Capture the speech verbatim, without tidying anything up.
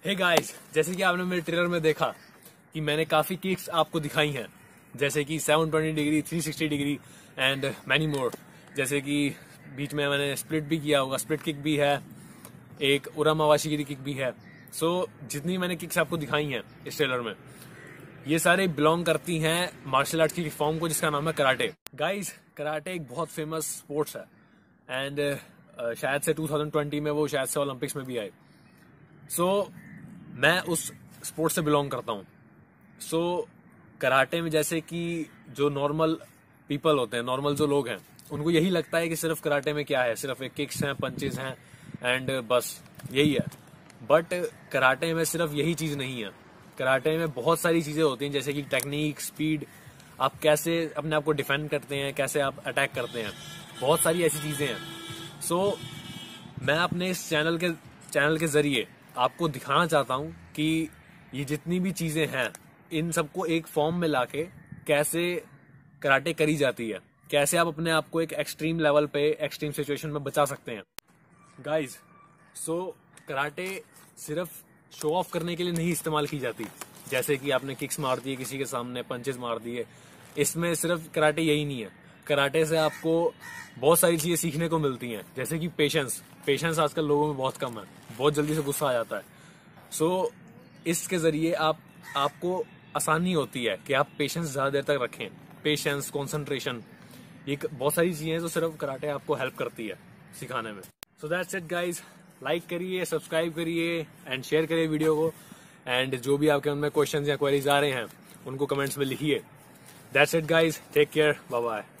Hey guys, जैसे कि आपने मेरे ट्रेलर में देखा कि मैंने काफी किक्स आपको दिखाई हैं, जैसे कि seven twenty degree, three sixty degree and many more. जैसे कि बीच में मैंने स्प्लिट भी किया होगा, स्प्लिट किक भी है, एक उरामावाशी की किक भी है। सो so, जितनी मैंने किक्स आपको दिखाई हैं इस ट्रेलर में, ये सारे बिलोंग करती हैं मार्शल आर्ट की फॉर्म को, जिसका नाम है कराटे। गाइस, कराटे एक बहुत फेमस स्पोर्ट्स है एंड uh, शायद से ट्वेंटी ट्वेंटी में वो शायद से ओलंपिक्स में भी आए। सो so, मैं उस स्पोर्ट्स से बिलोंग करता हूँ। सो so, कराटे में जैसे कि जो नॉर्मल पीपल होते हैं, नॉर्मल जो लोग हैं, उनको यही लगता है कि सिर्फ कराटे में क्या है, सिर्फ एक किक्स हैं, पंचेज हैं एंड बस यही है। बट कराटे में सिर्फ यही चीज नहीं है। कराटे में बहुत सारी चीजें होती हैं, जैसे कि टेक्निक, स्पीड, आप कैसे अपने आप को डिफेंड करते हैं, कैसे आप अटैक करते हैं, बहुत सारी ऐसी चीजें हैं। सो so, मैं अपने इस चैनल के चैनल के जरिए आपको दिखाना चाहता हूं कि ये जितनी भी चीजें हैं, इन सबको एक फॉर्म में लाके कैसे कराटे करी जाती है, कैसे आप अपने आप को एक एक्सट्रीम लेवल पे, एक्सट्रीम सिचुएशन में बचा सकते हैं। गाइज, सो कराटे सिर्फ शो ऑफ करने के लिए नहीं इस्तेमाल की जाती, जैसे कि आपने किक्स मार दिए किसी के सामने, पंचेस मार दिए। इसमें सिर्फ कराटे यही नहीं है। कराटे से आपको बहुत सारी चीजें सीखने को मिलती हैं, जैसे कि पेशेंस। पेशेंस आजकल लोगों में बहुत कम है, बहुत जल्दी से गुस्सा आ जाता है। सो so, इसके जरिए आप आपको आसानी होती है कि आप पेशेंस ज्यादा देर तक रखें। पेशेंस, कॉन्सेंट्रेशन, ये बहुत सारी चीजें हैं जो सिर्फ कराटे आपको हेल्प करती है सिखाने में। So that's it guys, like करिए, सब्सक्राइब करिए एंड शेयर करिए वीडियो को। एंड जो भी आपके मन में क्वेश्चंस या क्वेरीज आ रहे हैं, उनको कमेंट्स में लिखिए। That's it guys, take care, bye bye.